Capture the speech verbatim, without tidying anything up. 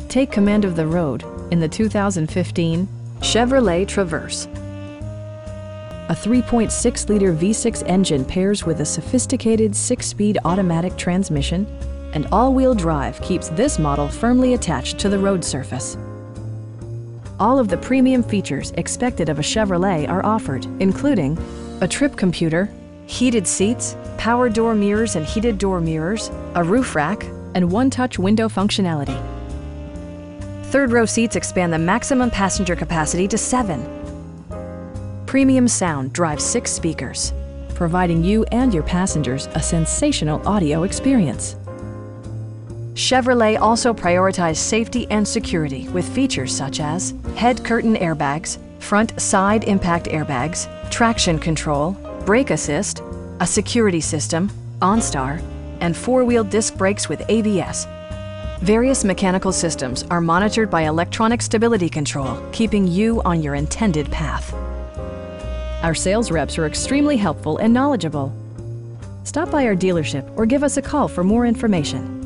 Take command of the road in the two thousand fifteen Chevrolet Traverse. A three point six liter V six engine pairs with a sophisticated six-speed automatic transmission, and all-wheel drive keeps this model firmly attached to the road surface. All of the premium features expected of a Chevrolet are offered, including a trip computer, heated seats, power door mirrors and heated door mirrors, a roof rack, and one-touch window functionality. Third-row seats expand the maximum passenger capacity to seven. Premium sound drives six speakers, providing you and your passengers a sensational audio experience. Chevrolet also prioritized safety and security with features such as head curtain airbags, front side impact airbags, traction control, brake assist, a security system, OnStar, and four-wheel disc brakes with A B S. Various mechanical systems are monitored by electronic stability control, keeping you on your intended path. Our sales reps are extremely helpful and knowledgeable. Stop by our dealership or give us a call for more information.